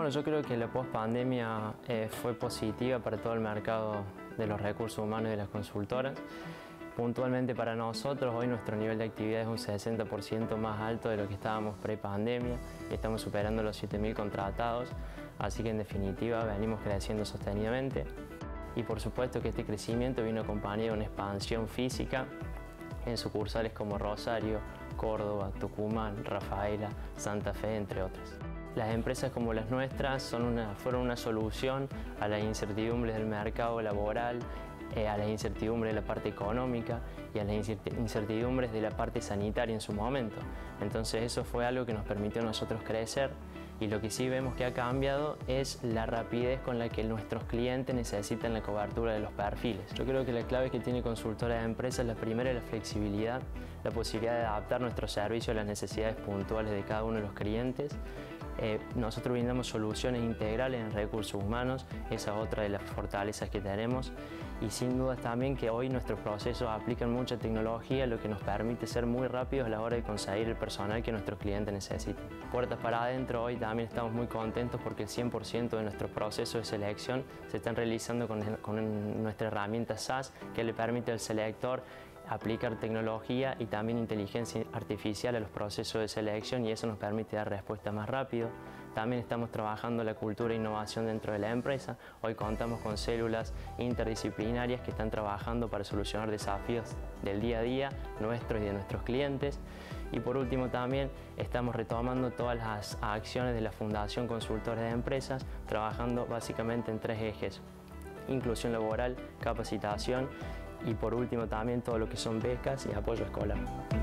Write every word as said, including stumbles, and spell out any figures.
Bueno, yo creo que la pospandemia eh, fue positiva para todo el mercado de los recursos humanos y de las consultoras. Puntualmente para nosotros, hoy nuestro nivel de actividad es un sesenta por ciento más alto de lo que estábamos pre-pandemia. Estamos superando los siete mil contratados, así que en definitiva venimos creciendo sostenidamente. Y por supuesto que este crecimiento vino acompañado de una expansión física en sucursales como Rosario, Córdoba, Tucumán, Rafaela, Santa Fe, entre otras. Las empresas como las nuestras son una, fueron una solución a las incertidumbres del mercado laboral, eh, a las incertidumbres de la parte económica y a las incertidumbres de la parte sanitaria en su momento. Entonces eso fue algo que nos permitió a nosotros crecer, y lo que sí vemos que ha cambiado es la rapidez con la que nuestros clientes necesitan la cobertura de los perfiles. Yo creo que la clave que tiene Consultora de Empresas, la primera es la flexibilidad, la posibilidad de adaptar nuestro servicio a las necesidades puntuales de cada uno de los clientes. Eh, nosotros brindamos soluciones integrales en recursos humanos, esa es otra de las fortalezas que tenemos, y sin duda también que hoy nuestros procesos aplican mucha tecnología, lo que nos permite ser muy rápidos a la hora de conseguir el personal que nuestros clientes necesitan. Puertas para adentro, hoy también estamos muy contentos porque el cien por ciento de nuestros procesos de selección se están realizando con, con nuestra herramienta S A S, que le permite al selector aplicar tecnología y también inteligencia artificial a los procesos de selección, y eso nos permite dar respuesta más rápido. También estamos trabajando la cultura e innovación dentro de la empresa. Hoy contamos con células interdisciplinarias que están trabajando para solucionar desafíos del día a día nuestros y de nuestros clientes. Y por último también estamos retomando todas las acciones de la Fundación Consultora de Empresas, trabajando básicamente en tres ejes: inclusión laboral, capacitación y por último también todo lo que son becas y apoyo escolar.